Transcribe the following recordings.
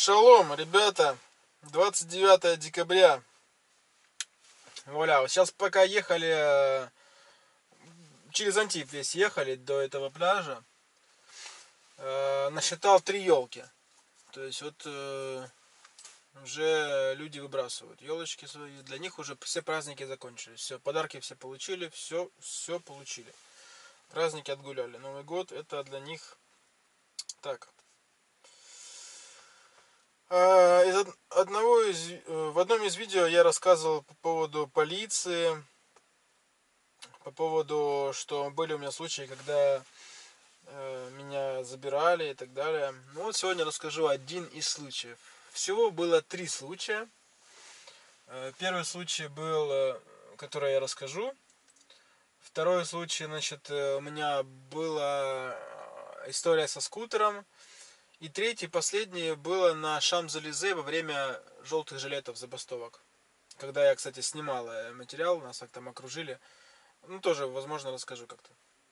Шалом, ребята, 29 декабря. Вуаля, вот сейчас пока ехали, через Антип весь ехали до этого пляжа, насчитал 3 елки. То есть вот уже люди выбрасывают елочки свои, для них уже все праздники закончились. Все, подарки все получили, все получили. Праздники отгуляли. Новый год это для них так. В одном из видео я рассказывал по поводу полиции, по поводу, что были у меня случаи, когда меня забирали и так далее. Ну вот сегодня расскажу один из случаев. Всего было 3 случая. Первый случай был, который я расскажу. Второй случай, значит, у меня была история со скутером. И третий, последний, было на Шамс-Элизе во время желтых жилетов забастовок. Когда я, кстати, снимал материал, нас там окружили. Ну, тоже, возможно, расскажу как-то.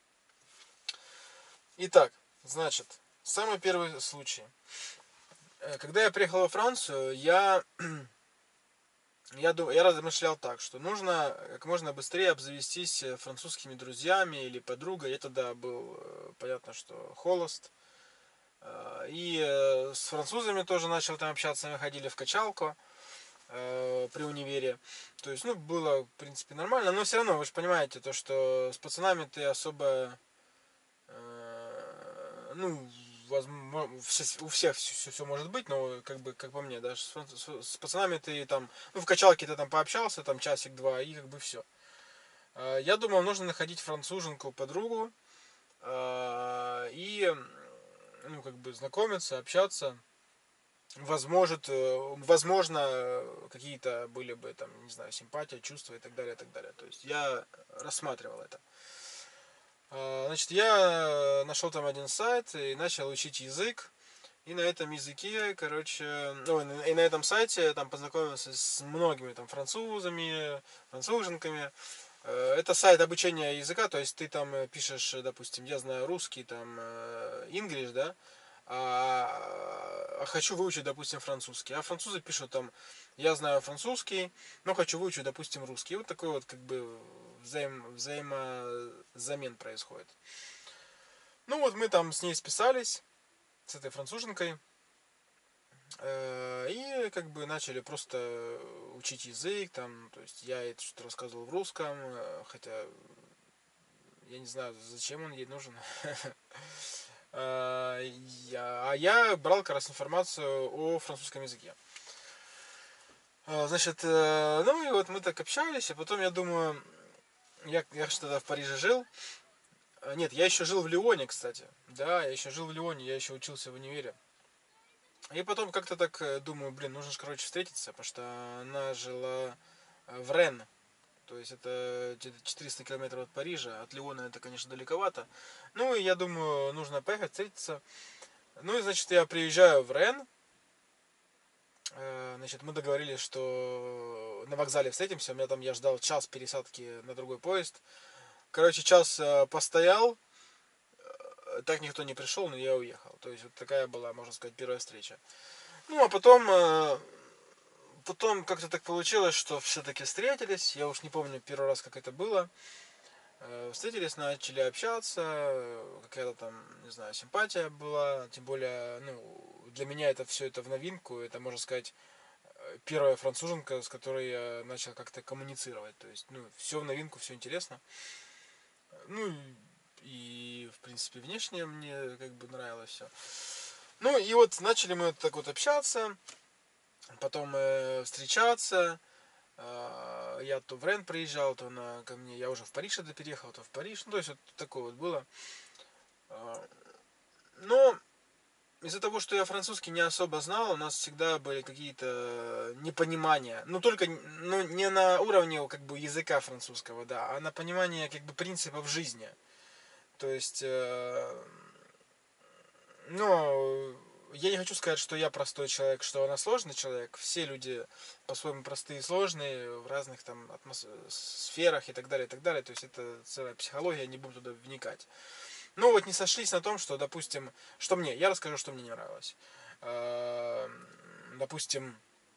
Итак, значит, самый первый случай. Когда я приехал во Францию, я размышлял так, что нужно как можно быстрее обзавестись французскими друзьями или подругой. Я тогда был, понятно, что холост. И с французами тоже начал там общаться, мы ходили в качалку при универе. То есть, ну, было, в принципе, нормально, но все равно, вы же понимаете, то, что с пацанами ты особо, ну, у всех все может быть, но, как по мне, да, с пацанами ты там, ну, в качалке ты там пообщался, там, часик-два, и как бы все. Я думал, нужно находить француженку, подругу, и, ну, как бы знакомиться, общаться. Возможно, какие-то были бы там, не знаю, симпатия, чувства и так далее, и так далее. То есть я рассматривал это. Значит, я нашел там один сайт и начал учить язык. И на этом языке, короче, ну, и на этом сайте там познакомился с многими там французами, француженками. Это сайт обучения языка, то есть ты там пишешь, допустим, я знаю русский, там, English, да, а хочу выучить, допустим, французский. А французы пишут там, я знаю французский, но хочу выучить, допустим, русский. И вот такой вот как бы взаимозамен происходит. Ну вот мы там с ней списались, с этой француженкой, и как бы начали просто учить язык, там, то есть я ей что-то рассказывал в русском, хотя я не знаю, зачем он ей нужен. Я брал как раз информацию о французском языке. Значит, ну и вот мы так общались, а потом я думаю, я же тогда в Париже жил. Нет, я еще жил в Лионе, кстати. Да, я еще жил в Лионе, я еще учился в универе. И потом как-то так думаю, блин, нужно же, короче, встретиться, потому что она жила в Рен. То есть это 400 километров от Парижа. От Лиона это, конечно, далековато. Ну и я думаю, нужно поехать, встретиться. Ну и, значит, я приезжаю в Рен. Значит, мы договорились, что на вокзале встретимся. У меня там, я ждал час пересадки на другой поезд. Короче, час постоял. Так никто не пришел, но я уехал. То есть вот такая была, можно сказать, первая встреча. Ну, а потом как-то так получилось, что все-таки встретились. Я уж не помню первый раз, как это было. Встретились, начали общаться. Какая-то там, не знаю, симпатия была. Тем более, ну, для меня это все это в новинку. Это, можно сказать, первая француженка, с которой я начал как-то коммуницировать. То есть, ну, все в новинку, все интересно. Ну, и, в принципе, внешне мне как бы нравилось все. Ну, и вот начали мы так вот общаться, потом встречаться. Я то в Рен приезжал, то она ко мне. Я уже в Париж это переехал, то в Париж. Ну, то есть, вот такое вот было. Но из-за того, что я французский не особо знал, у нас всегда были какие-то непонимания. Ну, только ну, не на уровне как бы языка французского, да, а на понимание как бы принципов жизни. То есть, ну, я не хочу сказать, что я простой человек, что она сложный человек. Все люди по-своему простые и сложные в разных там сферах и так далее, и так далее. То есть это целая психология, не буду туда вникать. Ну вот не сошлись на том, что, допустим, что мне, я расскажу, что мне не нравилось. допустим,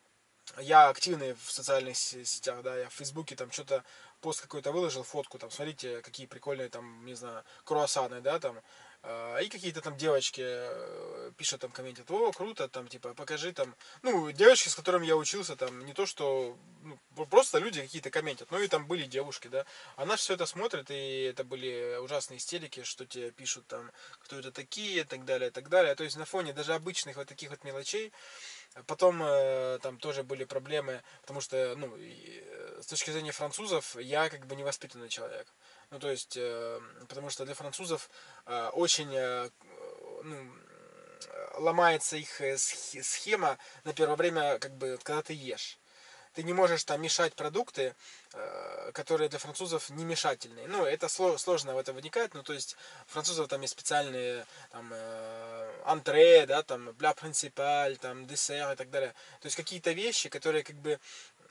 я активный в социальных сетях, да, я в Фейсбуке там что-то, пост какой-то выложил, фотку, там, смотрите, какие прикольные там, не знаю, круассаны, да, там, и какие-то там девочки пишут там, комментят, о, круто, там, типа, покажи там, ну, девочки, с которыми я учился, там, не то, что, ну, просто люди какие-то комментят, ну, и там были девушки, да, она все это смотрит, и это были ужасные истерики, что тебе пишут там, кто это такие, и так далее, и так далее, то есть на фоне даже обычных вот таких вот мелочей. Потом там тоже были проблемы, потому что, ну, с точки зрения французов, я как бы невоспитанный человек. Ну, то есть, потому что для французов очень, ну, ломается их схема на первое время, как бы, когда ты ешь. Ты не можешь там мешать продукты, которые для французов не мешательные. Ну, это сложно в это вникать, ну, то есть, у французов там есть специальные там, антре, да, там, бля принципаль, там, десерт и так далее. То есть, какие-то вещи, которые, как бы,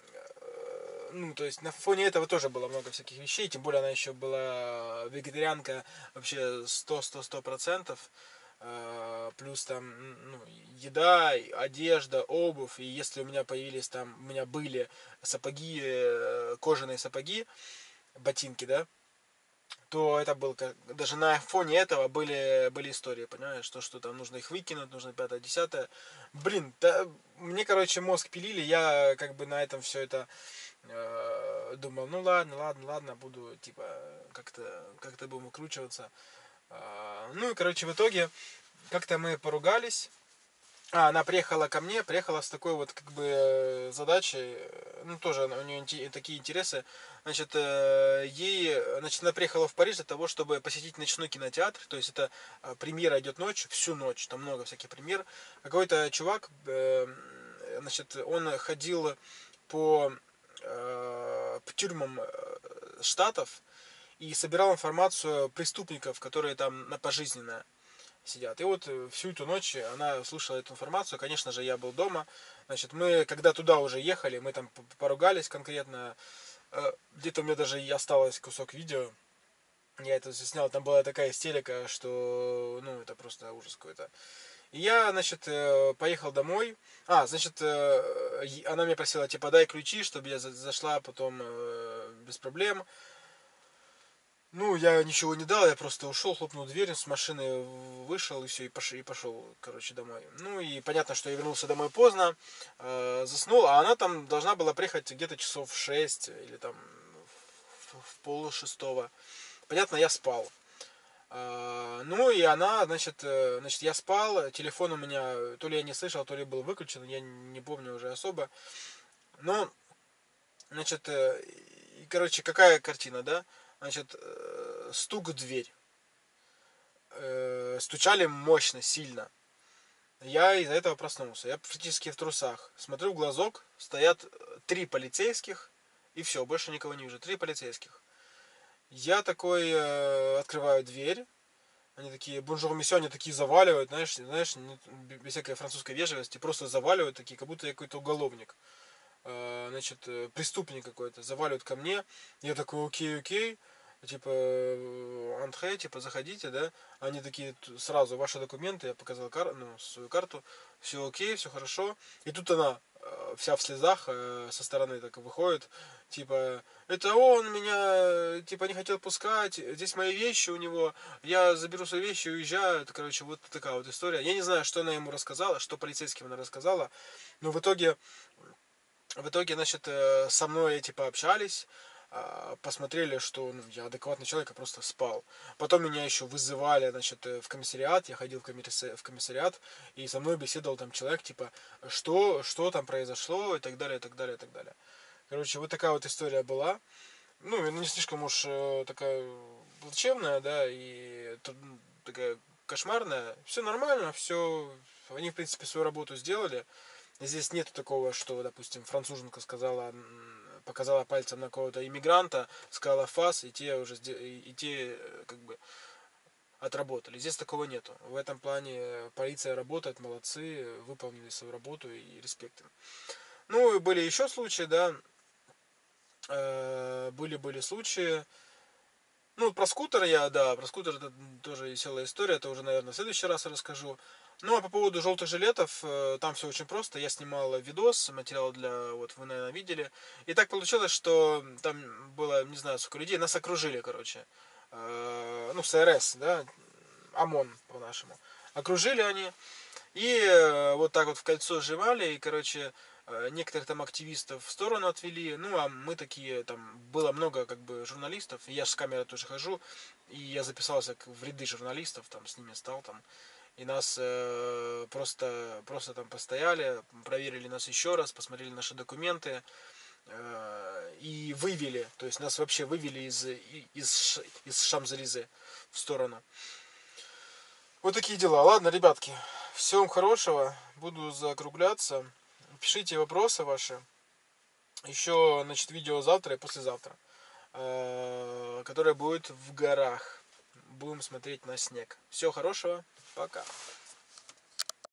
ну, то есть, на фоне этого тоже было много всяких вещей, тем более она еще была вегетарианка вообще 100%. Плюс там, ну, еда, одежда, обувь, и если у меня появились там, у меня были сапоги, кожаные сапоги, ботинки, да, то это был как, даже на фоне этого были истории, понимаешь, что там нужно их выкинуть, нужно пятое, десятое. Блин, да, мне, короче, мозг пилили, я как бы на этом все это думал, ну ладно, буду, типа, как-то будем выкручиваться. Ну и, короче, в итоге как-то мы поругались. Она приехала ко мне, приехала с такой вот как бы задачей, ну тоже у нее такие интересы. Значит, значит, она приехала в Париж для того, чтобы посетить ночной кинотеатр. То есть это премьера идет ночью, всю ночь, там много всяких премьер. Какой-то чувак, значит, он ходил по тюрьмам штатов и собирал информацию преступников, которые там на пожизненное сидят. И вот всю эту ночь она слушала эту информацию. Конечно же, я был дома. Значит, мы, когда туда уже ехали, мы там поругались конкретно. Где-то у меня даже и осталось кусок видео. Я это снял. Там была такая истерика, что, ну, это просто ужас какой-то. И я, значит, поехал домой. Значит, она меня просила, типа, дай ключи, чтобы я зашла потом без проблем. Ну, я ничего не дал, я просто ушел, хлопнул дверь, с машины вышел и все, и пошел, короче, домой. Ну, и понятно, что я вернулся домой поздно, заснул, а она там должна была приехать где-то часов в 6 или там в полшестого. Понятно, я спал. Ну, и она, значит, я спал, телефон у меня, то ли я не слышал, то ли был выключен, я не помню уже особо. Но, значит, короче, какая картина, да? Значит, стук в дверь. Стучали мощно, сильно. Я из-за этого проснулся. Я практически в трусах. Смотрю в глазок, стоят 3 полицейских, и все, больше никого не вижу. 3 полицейских. Я такой открываю дверь. Они такие, бонжур, месье, они такие заваливают, знаешь, без всякой французской вежливости, просто заваливают такие, как будто я какой-то уголовник. Значит, преступник какой-то, заваливают ко мне. Я такой, окей, типа, антре, типа, заходите, да. Они такие, сразу, ваши документы, я показал свою карту, все окей, все хорошо. И тут она вся в слезах со стороны так выходит, типа, это он меня, типа, не хотел пускать, здесь мои вещи у него, я заберу свои вещи и уезжаю. Это, короче, вот такая вот история. Я не знаю, что она ему рассказала, что полицейским она рассказала, но в итоге, значит, со мной эти пообщались, посмотрели, что, ну, я адекватный человек, я просто спал. Потом меня еще вызывали, значит, в комиссариат, я ходил в комиссариат, и со мной беседовал там человек, типа, что там произошло, и так далее, и так далее, и так далее. Короче, вот такая вот история была. Ну, не слишком уж такая плачевная, да, и такая кошмарная. Все нормально, все, они, в принципе, свою работу сделали. Здесь нету такого, что, допустим, француженка сказала, показала пальцем на какого-то иммигранта, сказала фас, и те уже и те как бы отработали. Здесь такого нету. В этом плане полиция работает, молодцы, выполнили свою работу и респект им. Ну, и были еще случаи, да, были случаи. Ну, про скутер это тоже веселая история, это уже, наверное, в следующий раз расскажу. Ну, а по поводу желтых жилетов, там все очень просто. Я снимал видос, материал для, вот вы, наверное, видели. И так получилось, что там было, не знаю, сколько людей, нас окружили, короче. Ну, СРС, да, ОМОН по-нашему. Окружили они, и вот так вот в кольцо сжимали, и, короче, некоторых там активистов в сторону отвели. Ну, а мы такие, там было много как бы журналистов, и я с камерой тоже хожу, и я записался в ряды журналистов, там с ними стал там. И нас просто там постояли, проверили нас еще раз, посмотрели наши документы и вывели, то есть нас вообще вывели из Шамзелизе в сторону. Вот такие дела. Ладно, ребятки, всего вам хорошего, буду закругляться. Пишите вопросы ваши. Еще, значит, видео завтра и послезавтра, которое будет в горах. Будем смотреть на снег. Всего хорошего, пока.